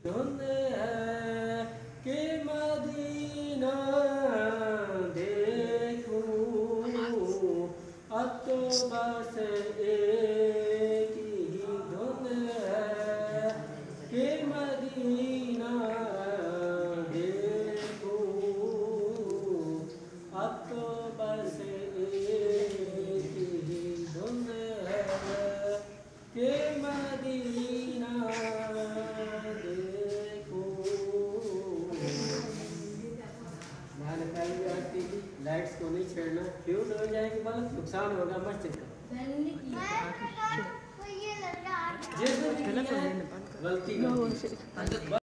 धुन है कि मदीना देखूं, अब तो बस एक ही धुन है कि मदीना देखूं, अब तो बस एक ही धुन है कि मदीना लाइट्स को नहीं छेड़ना, फ्यूज हो जाएगी, बल्ब नुकसान होगा मस्जिद का। गलती